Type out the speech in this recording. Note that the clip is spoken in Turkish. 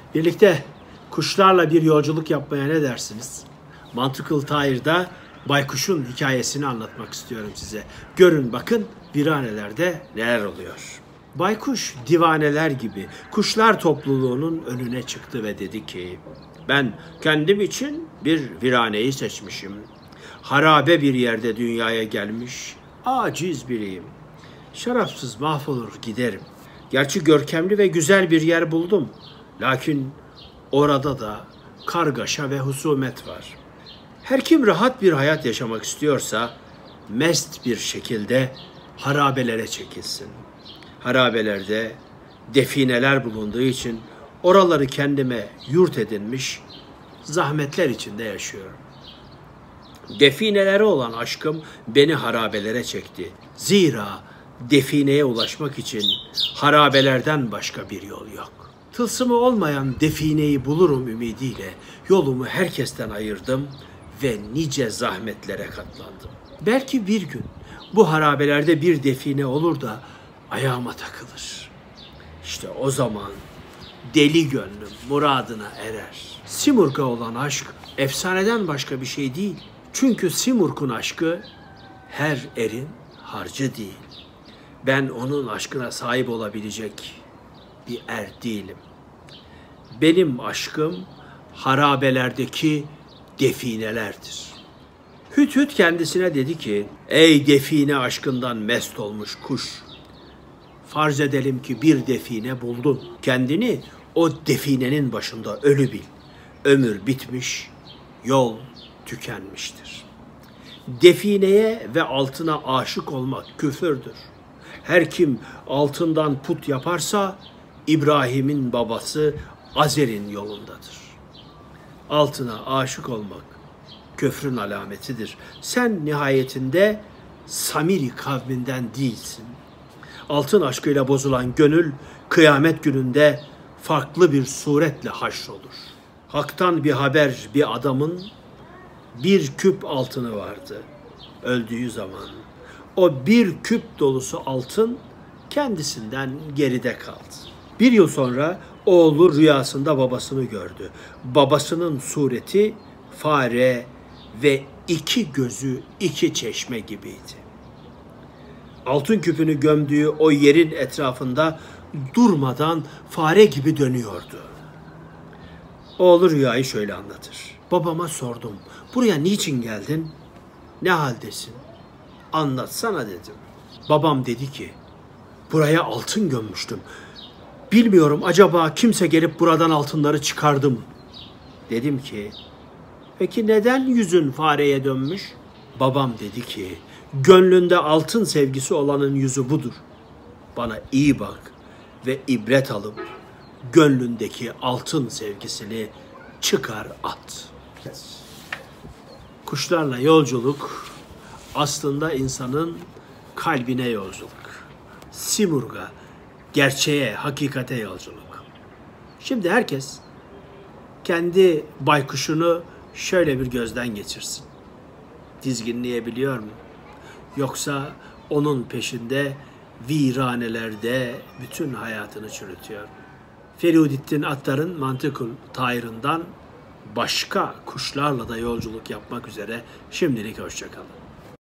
Birlikte kuşlarla bir yolculuk yapmaya ne dersiniz? Mantıklı Tahir'da baykuşun hikayesini anlatmak istiyorum size. Görün bakın viranelerde neler oluyor. Baykuş divaneler gibi kuşlar topluluğunun önüne çıktı ve dedi ki, ben kendim için bir viraneyi seçmişim. Harabe bir yerde dünyaya gelmiş, aciz biriyim. Şarapsız mahvolur giderim. Gerçi görkemli ve güzel bir yer buldum. Lakin orada da kargaşa ve husumet var. Her kim rahat bir hayat yaşamak istiyorsa mest bir şekilde harabelere çekilsin. Harabelerde defineler bulunduğu için oraları kendime yurt edinmiş, zahmetler içinde yaşıyorum. Definelere olan aşkım beni harabelere çekti. Zira defineye ulaşmak için harabelerden başka bir yol yok. Tılsımı olmayan defineyi bulurum ümidiyle yolumu herkesten ayırdım ve nice zahmetlere katlandım. Belki bir gün bu harabelerde bir define olur da ayağıma takılır. İşte o zaman deli gönlüm muradına erer. Simurg'a olan aşk efsaneden başka bir şey değil. Çünkü Simurg'un aşkı her erin harcı değil. Ben onun aşkına sahip olabilecek bir er değilim. Benim aşkım harabelerdeki definelerdir. Hüt kendisine dedi ki, ey define aşkından mest olmuş kuş, farz edelim ki bir define buldun. Kendini o definenin başında ölü bil. Ömür bitmiş, yol tükenmiştir. Defineye ve altına aşık olmak küfürdür. Her kim altından put yaparsa İbrahim'in babası Azer'in yolundadır. Altına aşık olmak küfrün alametidir. Sen nihayetinde Samiri kavminden değilsin. Altın aşkıyla bozulan gönül kıyamet gününde farklı bir suretle haşrolur. Hak'tan bir haber, bir adamın bir küp altını vardı öldüğü zaman. O bir küp dolusu altın kendisinden geride kaldı. Bir yıl sonra oğlu rüyasında babasını gördü. Babasının sureti fare ve iki gözü iki çeşme gibiydi. Altın küpünü gömdüğü o yerin etrafında durmadan fare gibi dönüyordu. Oğlu rüyayı şöyle anlatır. Babama sordum, buraya niçin geldin? Ne haldesin? Anlatsana dedim. Babam dedi ki, buraya altın gömmüştüm. Bilmiyorum acaba kimse gelip buradan altınları çıkardı mı? Dedim ki, peki neden yüzün fareye dönmüş? Babam dedi ki, gönlünde altın sevgisi olanın yüzü budur. Bana iyi bak ve ibret alıp gönlündeki altın sevgisini çıkar at. Kuşlarla yolculuk aslında insanın kalbine yolculuk. Simurg'a, gerçeğe, hakikate yolculuk. Şimdi herkes kendi baykuşunu şöyle bir gözden geçirsin. Dizginleyebiliyor mu? Yoksa onun peşinde viranelerde bütün hayatını çürütüyor mu? Ferudettin Attar'ın Mantıkul Tahir'inden başka kuşlarla da yolculuk yapmak üzere şimdilik hoşça kalın.